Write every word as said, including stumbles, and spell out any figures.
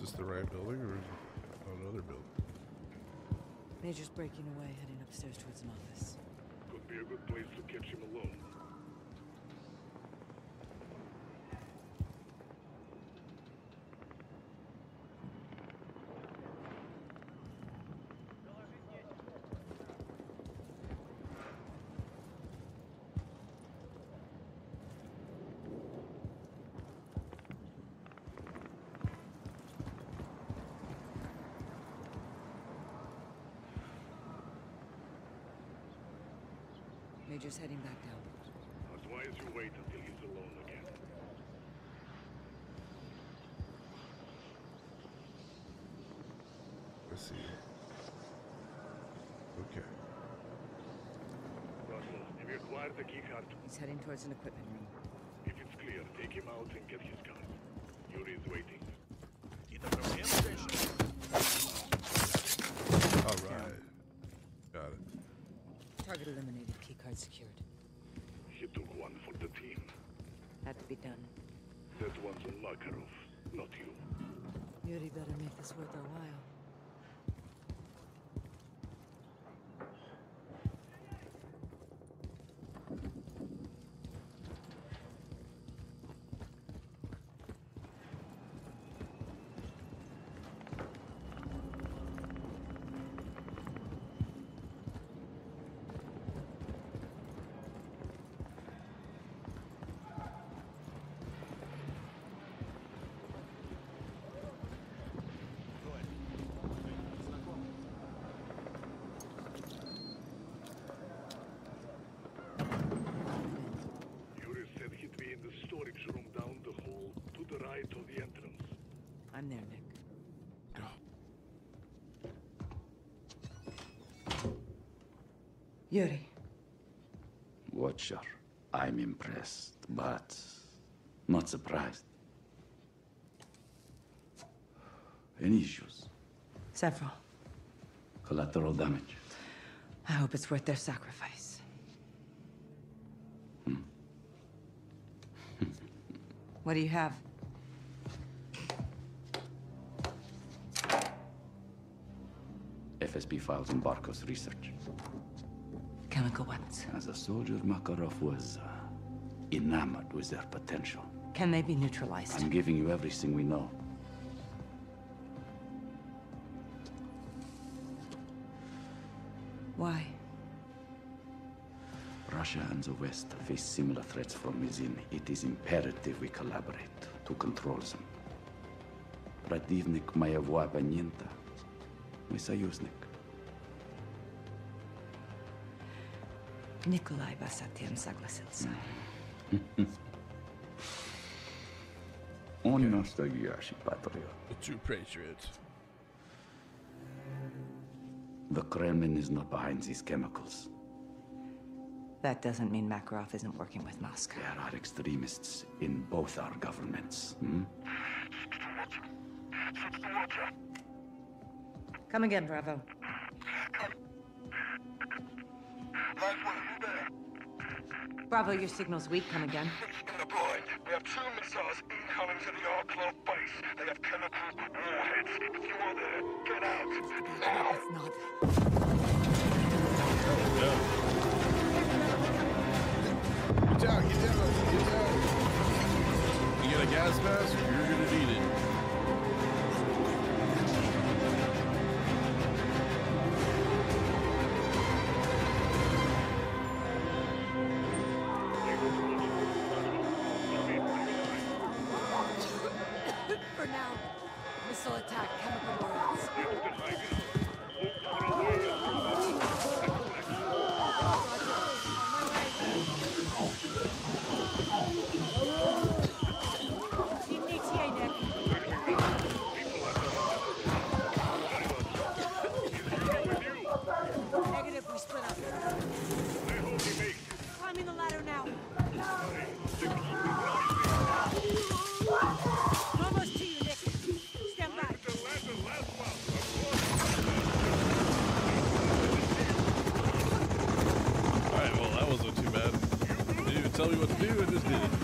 this the right building or is it another building? Major's breaking away, heading upstairs towards an office. Could be a good place to catch him alone. Major's heading back down. Advise you wait until he's alone again. Let's see. Okay. Russell, have you acquired the key card? He's heading towards an equipment room. If it's clear, take him out and get his card. Yuri is waiting. All right. Got it. Target eliminated, keycard secured. He took one for the team. Had to be done. That one's on Makarov, not you. Yuri better make this worth our while. I'm there, Nick. Go. Yuri. Watcher, I'm impressed, but not surprised. Any issues? Several. Collateral damage? I hope it's worth their sacrifice. Hmm. What do you have? F S B files in Barkov's research. Chemical weapons. As a soldier, Makarov was uh, enamored with their potential. Can they be neutralized? I'm giving you everything we know. Why? Russia and the West face similar threats from within. It is imperative we collaborate to control them. Противник моего оппонента — мой союзник. Nikolai by совсем согласился. Он настоящий патриот. The two patriots. The Kremlin is not behind these chemicals. That doesn't mean Makarov isn't working with Moscow. There are extremists in both our governments. Hmm? Come again, Bravo. Bravo, your signal's weak. Come again. In the blind, we have two missiles incoming to the Arklov base. They have chemical warheads. If you are there, get out. Now. It's not. Get down, get down, get down. You get a gas mask, you're gonna need it. For now, missile attack, chemical warheads. Negative, we split up. Climbing the ladder now. Almost to you, Nick. Stand back. Alright, well that wasn't too bad. Didn't even tell me what to do, I just did it.